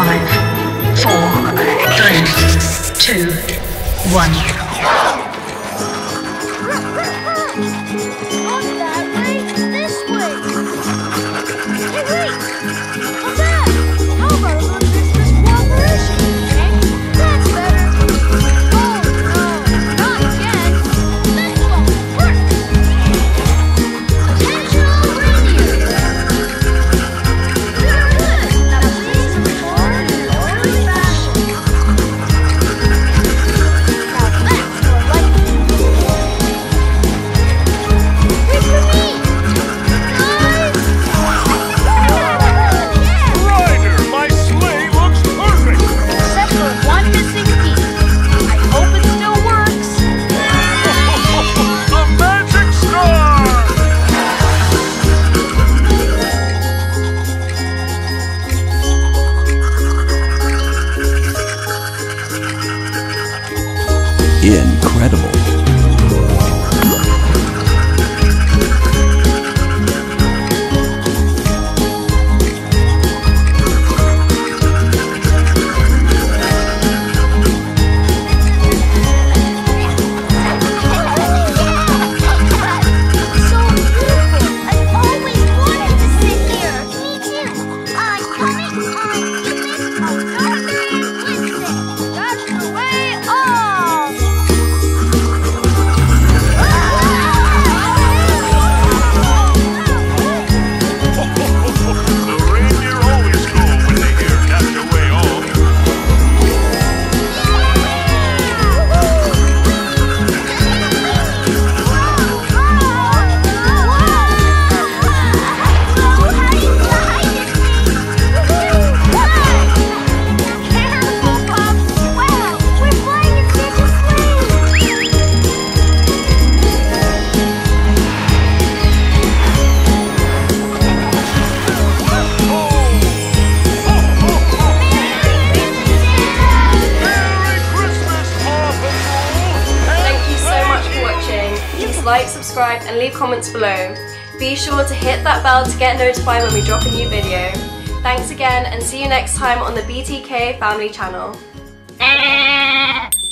5, 4, 3, 2, 1. Not that way, this way. Hey, wait! Come back! How about a little Christmas cooperation? Okay, that's better. Oh no, not again. This won't work. Attention all reindeer. Good. Now please record in orderly fashion. Now that's more like it. Wait for me! Guys! Yeah! Ryder, my sleigh looks perfect! Except for one missing piece. I hope it still works. The magic star! Incredible. So beautiful. I've always wanted to sit here. Me too. I'm coming on you miss a Strawberry Wednesday. That's the way off. The reindeer always go when they hear That's the Way Off. Merry Christmas, Paw Patrol! Thank you so much for watching. Please like, subscribe and leave comments below. Be sure to hit that bell to get notified when we drop a new video. Thanks again and see you next time on the BTK Family Channel.